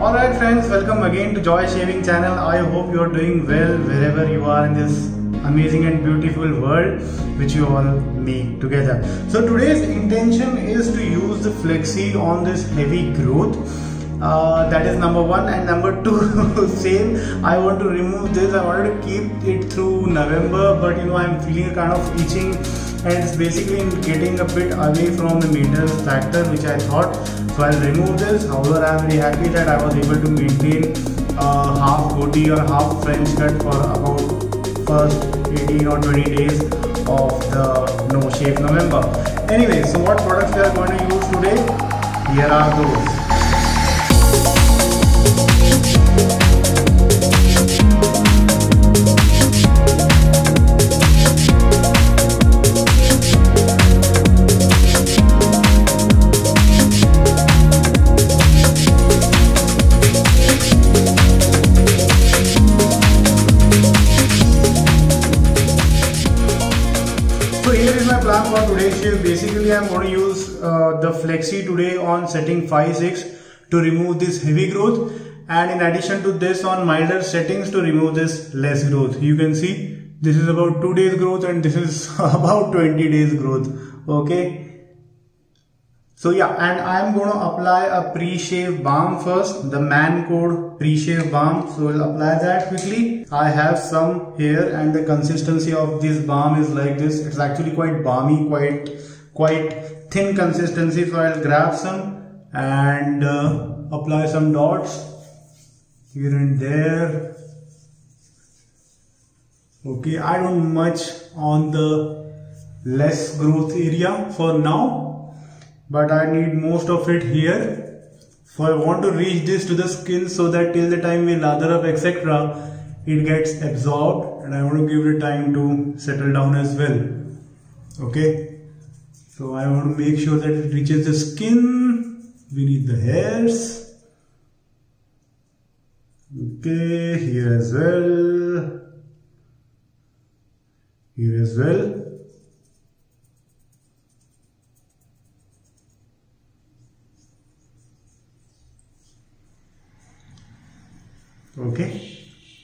Alright friends, welcome again to Joy Shaving channel. I hope you are doing well wherever you are in this amazing and beautiful world which you all make together. So today's intention is to use the flexi on this heavy growth. That is number one, and number two, same, I want to remove this. I wanted to keep it through November, but I'm feeling a kind of itching, and it's basically getting a bit away from the maintenance factor which I thought. So I'll remove this. However, I'm very happy that I was able to maintain half goatee or half French cut for about first 18 or 20 days of the no shave November. Anyway, so what products we are going to use today? Here are those. Plan for today's shave. Basically, I'm going to use the flexi today on setting 5-6 to remove this heavy growth, and in addition to this on milder settings to remove this less growth. You can see this is about 2 days growth and this is about 20 days growth. Okay. So yeah, and I'm going to apply a pre-shave balm first, the Man Code pre-shave balm. So we'll apply that quickly. I have some here, and the consistency of this balm is like this. It's actually quite balmy, quite thin consistency. So I'll grab some and apply some dots here and there. Okay, I don't much on the less growth area for now, but I need most of it here. So I want to reach this to the skin so that till the time we lather up etc, it gets absorbed, and I want to give it time to settle down as well. Okay, so I want to make sure that it reaches the skin beneath the hairs. Okay, here as well, here as well. Okay.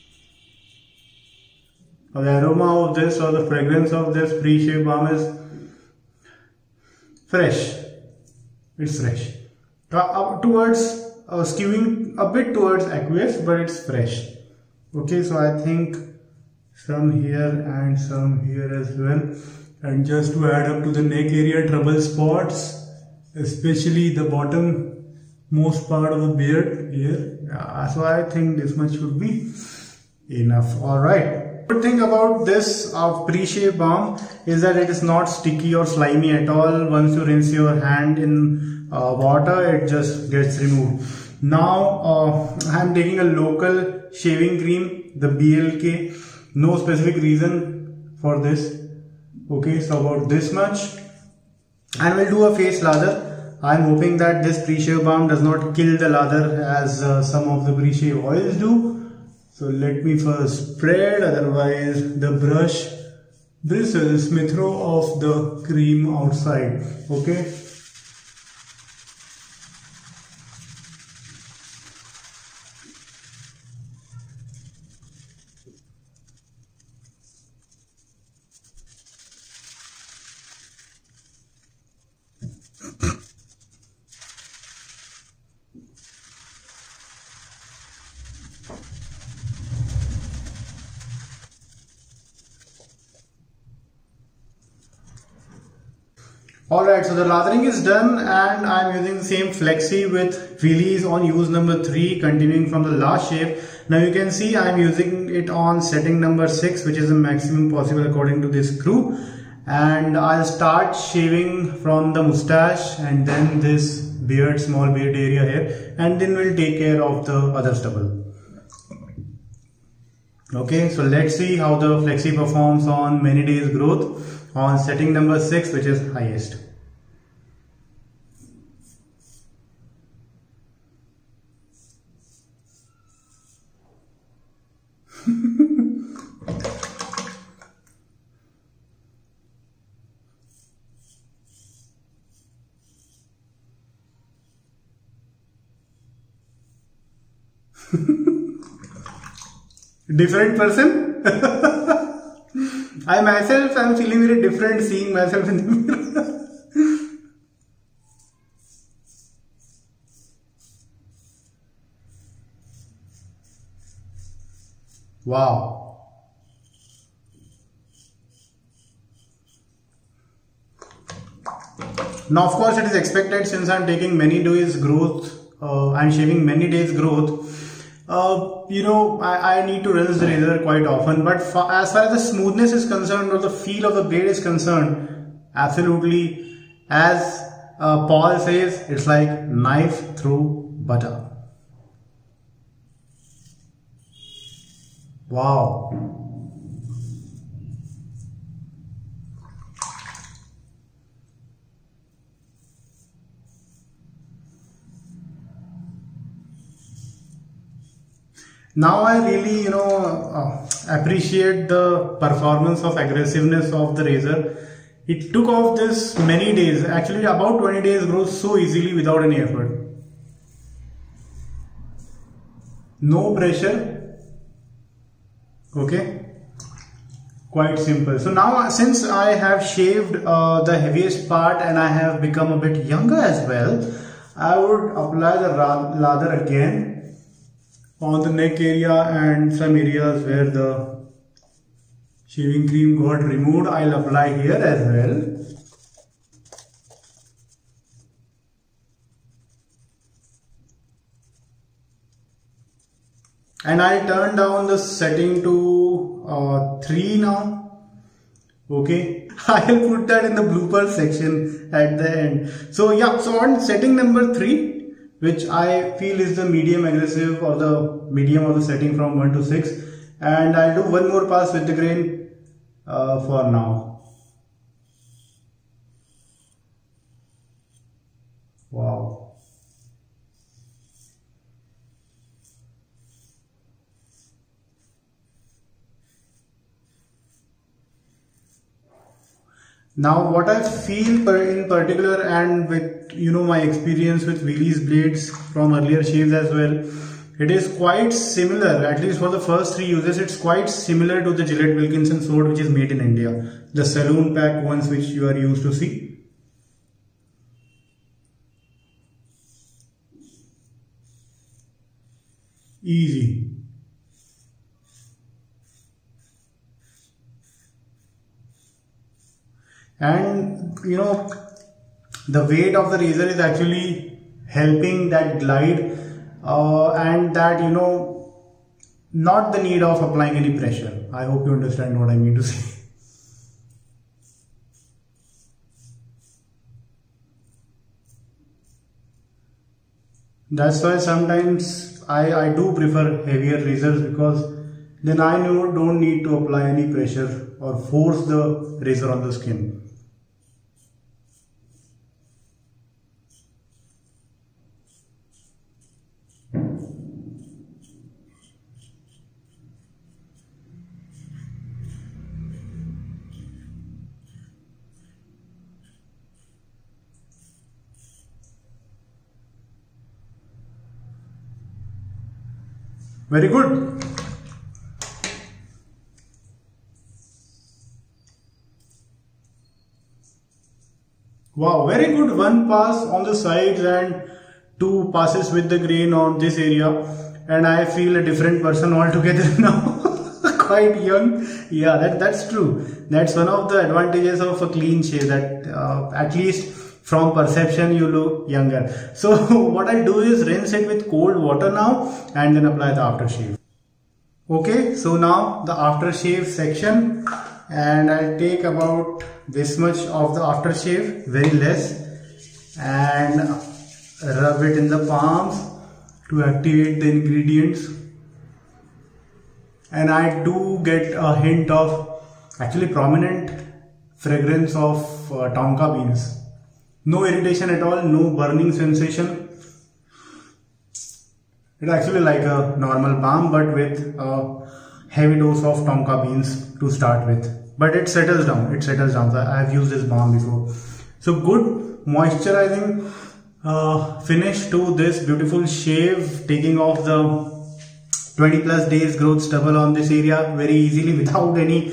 The aroma of this or the fragrance of this pre-shave balm is fresh. It's fresh. Towards skewing a bit towards aqueous, but it's fresh. Okay, so I think some here and some here as well. And just to add up to the neck area trouble spots, especially the bottom most part of the beard here. So I think this much should be enough. Alright. Good thing about this pre-shave balm is that it is not sticky or slimy at all. Once you rinse your hand in water, it just gets removed. Now I am taking a local shaving cream, the BLK. No specific reason for this. Okay, so about this much. And we'll do a face lather. I'm hoping that this pre-shave balm does not kill the lather as some of the pre-shave oils do. So let me first spread, otherwise the brush bristles may throw off the cream outside. Okay. Alright, so the lathering is done, and I'm using the same flexi with wheelies on use number 3, continuing from the last shave. Now you can see I'm using it on setting number 6, which is the maximum possible according to this crew. And I'll start shaving from the mustache and then this beard, small beard area here, and then we'll take care of the other stubble. Okay, so let's see how the flexi performs on many days growth on setting number 6, which is highest. Different person? I myself am feeling very different seeing myself in the mirror. Wow. Now of course it is expected, since I am taking many days growth, I am shaving many days growth, you know, I need to rinse the razor quite often, but as far as the smoothness is concerned or the feel of the blade is concerned, absolutely, as Paul says, it's like knife through butter. Wow. Now I really, you know, appreciate the performance of aggressiveness of the razor. It took off this many days, actually about 20 days growth so easily without any effort. No pressure. Okay, quite simple. So now since I have shaved the heaviest part and I have become a bit younger as well, I would apply the lather again on the neck area and some areas where the shaving cream got removed. I'll apply here as well. And I turn down the setting to 3 now. Okay, I'll put that in the blooper section at the end. So yeah, so on setting number 3, which I feel is the medium aggressive or the medium of the setting from 1 to 6, and I'll do one more pass with the grain for now. Wow. Now what I feel in particular, and with, you know, my experience with Willys blades from earlier shaves as well, it is quite similar, at least for the first 3 uses, it's quite similar to the Gillette Wilkinson sword which is made in India. The saloon pack ones which you are used to see. Easy. And you know, the weight of the razor is actually helping that glide and that, you know, not the need of applying any pressure. I hope you understand what I mean to say. That's why sometimes I do prefer heavier razors, because then I don't need to apply any pressure or force the razor on the skin. Very good. Wow, very good. 1 pass on the sides and 2 passes with the grain on this area, and I feel a different person altogether now. Quite young. Yeah, that's true. That's one of the advantages of a clean shave, that at least from perception you look younger. So what I do is rinse it with cold water now and then apply the aftershave. Okay, so now the aftershave section, and I'll take about this much of the aftershave, very less, and rub it in the palms to activate the ingredients. And I do get a hint of, actually prominent fragrance of tonka beans. No irritation at all, no burning sensation. It's actually like a normal balm, but with a heavy dose of tonka beans to start with. But it settles down, I have used this balm before. So good moisturizing finish to this beautiful shave, taking off the 20 plus days growth stubble on this area very easily without any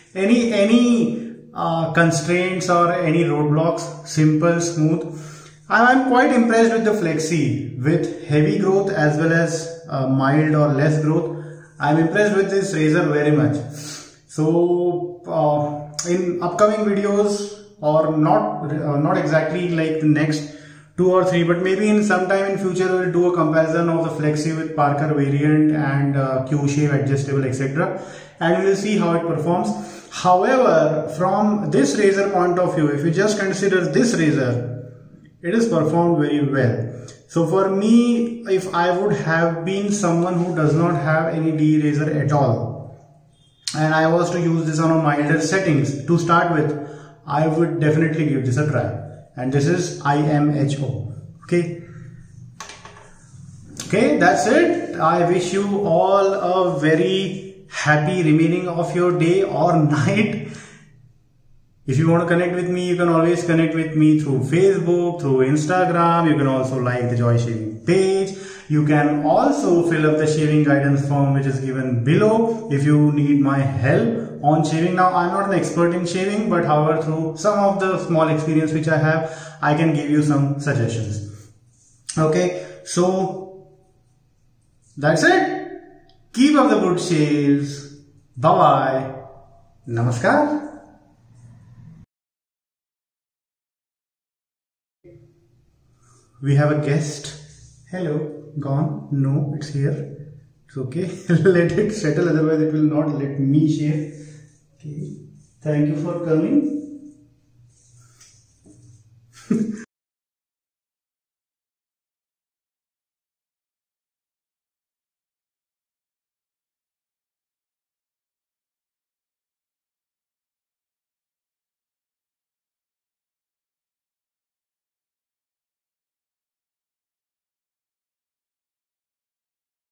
constraints or any roadblocks. Simple, smooth. I'm quite impressed with the Flexi with heavy growth as well as mild or less growth. I'm impressed with this razor very much. So in upcoming videos, or not exactly like the next 2 or 3, but maybe in some time in future we'll do a comparison of the Flexi with Parker variant and Q-shape, adjustable, etc. and we'll see how it performs. However, from this razor point of view, if you just consider this razor, it is performed very well. So for me, if I would have been someone who does not have any D razor at all, and I was to use this on a milder settings to start with, I would definitely give this a try. And this is IMHO. Okay, that's it. I wish you all a very happy remaining of your day or night. If you want to connect with me, you can always connect with me through Facebook, through Instagram. You can also like the Joy Shaving page. You can also fill up the shaving guidance form which is given below if you need my help on shaving. Now, I'm not an expert in shaving, but however, through some of the small experience which I have, I can give you some suggestions. Okay, so that's it. Keep up the good shaves. Bye-bye. Namaskar. We have a guest. Hello. Gone? No, it's here. It's okay. Let it settle, otherwise it will not let me share. Okay. Thank you for coming.